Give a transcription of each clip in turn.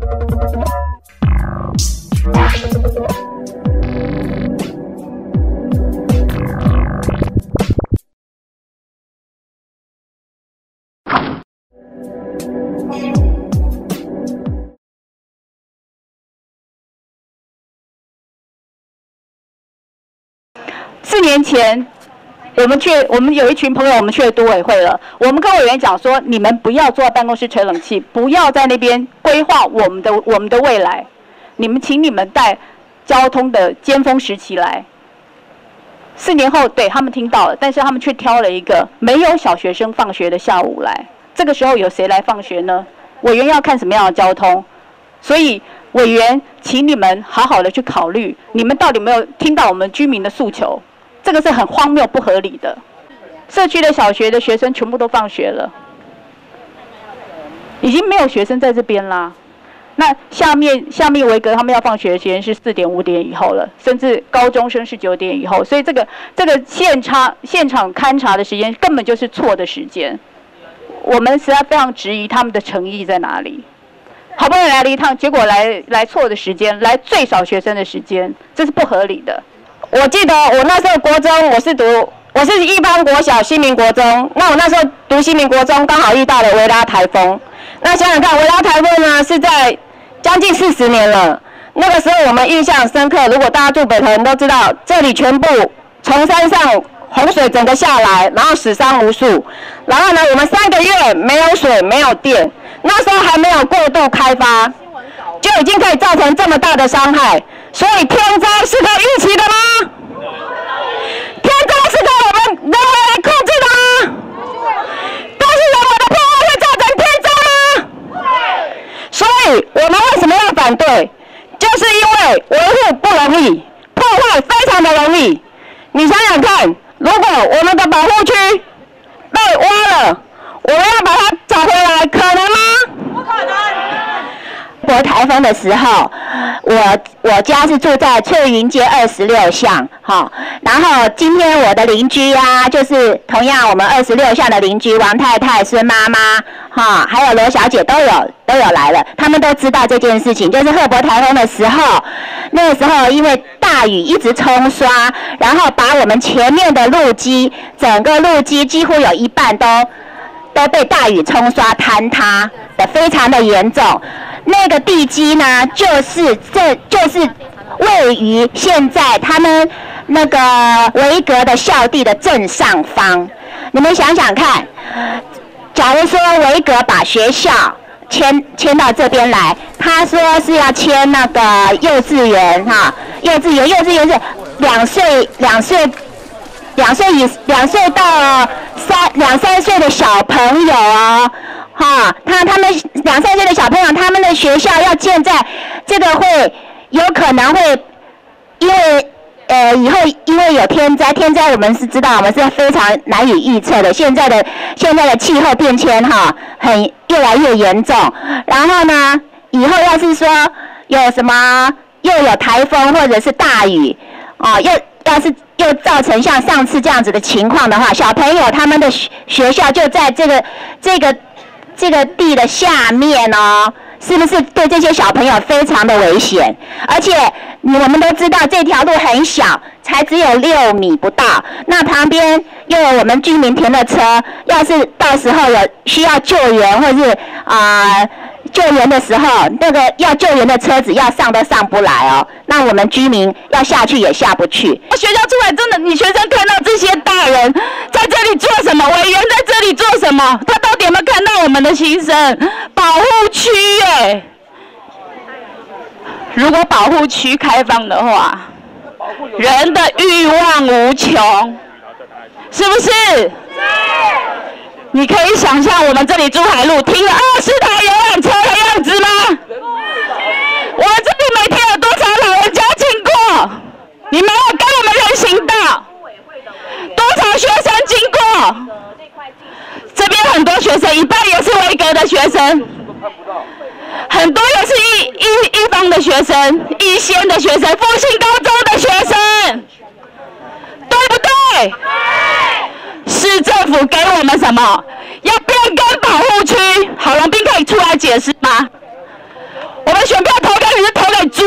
4年前，我们有一群朋友，我们去了都委会了。我们跟委员讲说，你们不要坐在办公室吹冷气，不要在那边规划我们的未来。请你们带交通的尖峰时期来。4年后，对他们听到了，但是他们却挑了一个没有小学生放学的下午来。这个时候有谁来放学呢？委员要看什么样的交通？所以委员，请你们好好的去考虑，你们到底有没有听到我们居民的诉求？这个是很荒谬不合理的。社区的小学的学生全部都放学了，已经没有学生在这边啦。那下面维格他们要放学的时间是4点5点以后了，甚至高中生是9点以后，所以这个现场勘查的时间根本就是错的时间。我们实在非常质疑他们的诚意在哪里。好不容易来了一趟，结果来错的时间，来最少学生的时间，这是不合理的。 我记得我那时候国中，我是一般国小新民国中，那我那时候读新民国中，刚好遇到了维拉台风。那想想看，维拉台风呢是在将近40年了，那个时候我们印象深刻。如果大家住北投人都知道，这里全部从山上洪水整个下来，然后死伤无数。然后呢，我们3个月没有水没有电，那时候还没有过度开发，就已经可以造成这么大的伤害。所以天灾是可预期的吗？天灾是靠我们人为来控制的吗？都是人为的破坏会造成天灾吗？所以我们为什么要反对？就是因为维护不容易，破坏非常的容易。你想想看，如果我们的保护区被挖了，我们要把它找回来，可能吗？不可能。过台风的时候，我家是住在翠云街26巷，然后今天我的邻居啊，就是同样我们26巷的邻居王太太、孙妈妈，还有罗小姐都有来了，他们都知道这件事情，就是赫伯台风的时候，那个时候因为大雨一直冲刷，然后把我们前面的路基，整个路基几乎有一半都被大雨冲刷坍塌的非常的严重。那个地基呢，就是位于现在他们那个维格的校地的正上方。你们想想看，假如说维格把学校迁到这边来，他说是要迁那个幼稚园幼稚园是2岁到2、3岁的小朋友哦。他们2、3岁的小朋友，他们的学校要建在这个有可能会因为以后因为有天灾我们是知道，我们是非常难以预测的。现在的气候变迁越来越严重。然后呢，以后要是说有什么又有台风或者是大雨又造成像上次这样子的情况的话，小朋友他们的学校就在这个地的下面哦，是不是对这些小朋友非常的危险？而且我们都知道这条路很小，才只有6米不到，那旁边又有我们居民停的车，要是到时候有需要救援或是救援的时候，那个要救援的车子要上都上不来哦，那我们居民要下去也下不去。学校出来真的，你学生看到这些大人在这里做什么？委员在这里做什么？他到底有没有看到我们的心声？保护区耶！如果保护区开放的话，人的欲望无穷，是不是？是。你可以想象我们这里珠海路停了20台游览车的样子吗？我们这里每天有多少老人家经过？你没有跟我们人行道，多少学生经过？这边很多学生，一半也是维格的学生，很多也是一方的学生，一仙的学生，复兴高中的学生，对不对？市政府给我们什么？要变更保护区，郝龙斌可以出来解释吗？我们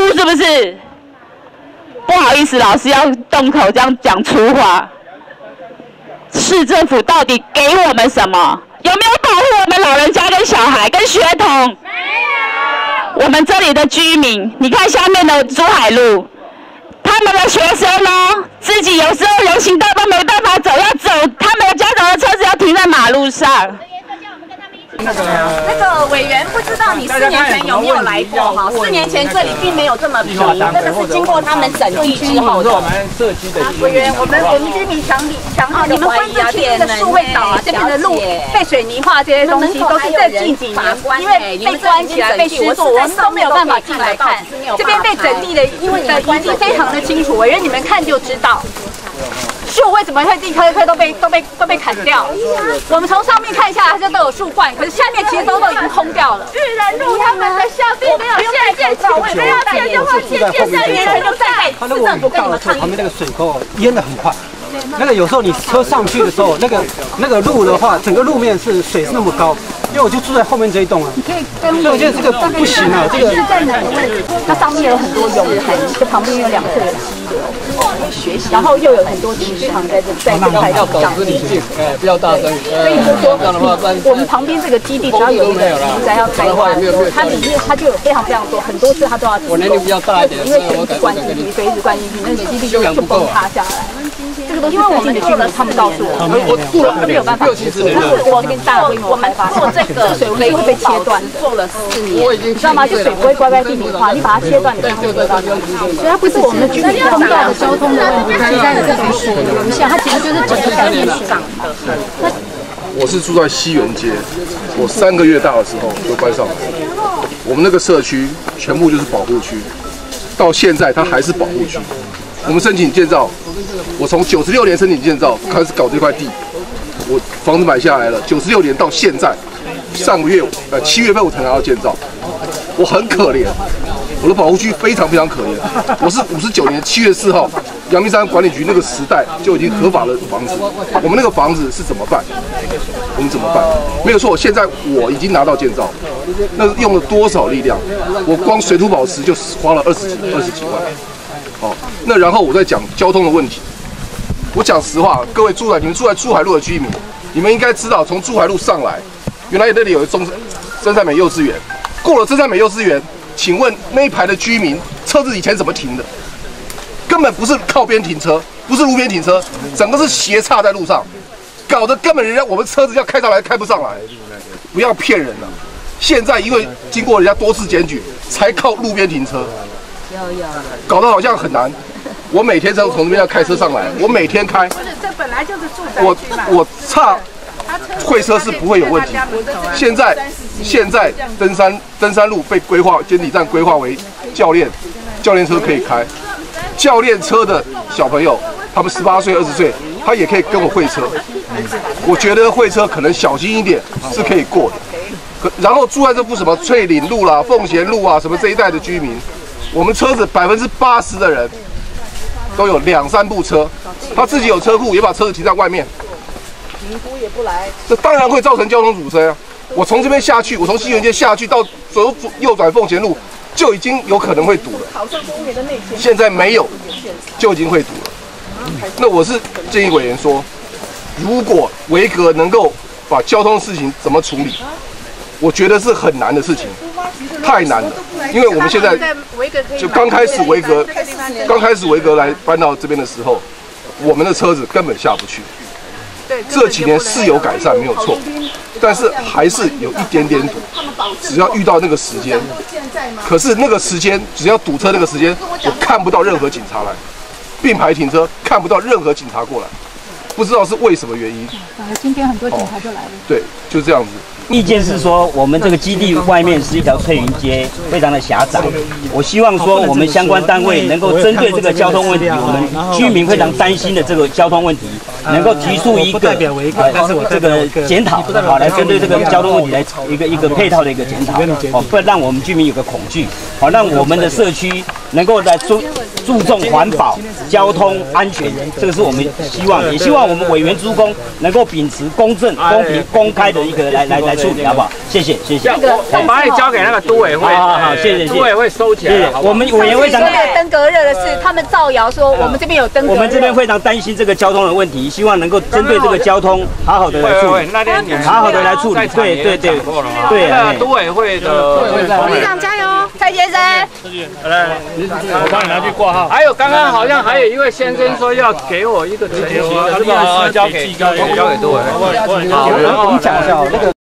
是不是？不好意思，老师要动口这样讲粗话。市政府到底给我们什么？有没有保护我们老人家跟小孩跟学童？没有。我们这里的居民，你看下面的珠海路，他们的学生呢，自己有时候人行道都没办法走，要走他们的家长的车子要停在马路上。 那个委员不知道你4年前有没有来过哈？4年前这里并没有这么平，这个是经过他们整地之后的。委员，我们居民强烈你们关注区这个数位岛啊，这边的路被水泥化，这些东西都是这近几年因为被关起来、被施作，我们都没有办法进来看。这边被整地的，因为遗迹非常的清楚，委员你们看就知道。树为什么会一棵一棵都被砍掉？我们从上面看下来，这都有树冠，可是下面其实都已经空掉了。玉人路他们的校地没有现建起，没有建就会现建，3年前就在市政府跟你们抗议。 旁边那个水沟淹得很快，那个有时候你车上去的时候，那个路的话，整个路面是水是那么高，因为我就住在后面这一栋啊。所以我觉得这个不行啊，这个。 在哪个位置？它上面有很多涌潭，这旁边有2侧的溪流。然后又有很多池塘在这个海上。 不要大声。 所以就说，我们旁边这个基地只要有一个住宅要开发的时候，它里面它就有非常多，很多次它都要停工，因为水一直灌进去，那个基地就崩塌下来。这个都是最近的居民他们告诉我，我没有办法接受。但是我这边大规模开发，做这个水文就会被切断，做了4年，你知道吗？就水不会乖乖地平化，你把它切断，你看会得到这个。所以它不是我们的居民碰到的交通的问题，现在的这种水流向，它其实就是整个概念是涨的。 我是住在西园街，我3个月大的时候就搬上来。我们那个社区全部就是保护区，到现在它还是保护区。我们申请建造，我从96年申请建造开始搞这块地，我房子买下来了。96年到现在，上个月7月份我才拿到建造，我很可怜，我的保护区非常可怜。我是59年7月4号，阳明山管理局那个时代就已经合法的房子，我们那个房子是怎么办？我们怎么办？没有错，现在我已经拿到建造，那用了多少力量？我光水土保持就花了20几万。哦，那然后我再讲交通的问题。我讲实话，各位你们住在珠海路的居民，你们应该知道，从珠海路上来，原来那里有一真善美幼稚园。过了真善美幼稚园，请问那一排的居民车子以前怎么停的？根本不是靠边停车，不是路边停车，整个是斜插在路上，搞得根本我们车子要开上来开不上来。不要骗人了，现在因为经过人家多次检举，才靠路边停车。搞得好像很难。我每天从这边要开车上来，我每天开。 这本来就是住宅区嘛。 我差会车是不会有问题。现在登山路被规划监理站规划为教练车可以开，教练车的小朋友，他们18岁、20岁，他也可以跟我会车。我觉得会车可能小心一点是可以过的。然后住在这什么翠岭路啦、奉贤路啊什么这一带的居民。我们车子80%的人都有2、3部车，他自己有车库，也把车子停在外面。 评估也不来， 这当然会造成交通阻塞啊！我从这边下去，我从西园街下去到右转奉贤路，就已经有可能会堵了。现在没有，就已经会堵了。那我是建议委员说，如果维格能够把交通事情怎么处理，我觉得是很难的事情，太难了。因为我们现在就刚开始维格来搬到这边的时候，我们的车子根本下不去。这几年是有改善，没有错，但是还是有一点点堵。只要遇到那个时间，可是那个时间只要堵车那个时间，我看不到任何警察来，并排停车看不到任何警察过来，不知道是为什么原因。 今天很多警察就来了。 对，就这样子。 意见是说，我们这个基地外面是一条翠云街，非常的狭窄。我希望说，我们相关单位能够针对这个交通问题，我们居民非常担心的这个交通问题，能够提出一个这个检讨，好，来针对这个交通问题来一个配套的一个检讨，不让我们居民有个恐惧，好，让我们的社区能够来注重环保、交通安全，这个是我们希望，也希望我们委员诸公能够秉持公正、公平、公开的一个来处理，好不好？谢谢，谢谢。 我把你交给那个都委会， 好，谢谢， 都委会收起来。 谢谢。我们委员会长登革热的事，他们造谣说我们这边有登革热。 我们这边非常担心这个交通的问题，希望能够针对这个交通好好的来处理，好好的来处理。对， 都委会的理事长加油，蔡先生。 来，我帮你拿去挂号。还有刚刚好像还有一位先生说要给我一个成型的，是吧？交给都委。 好，我们讲一下那个。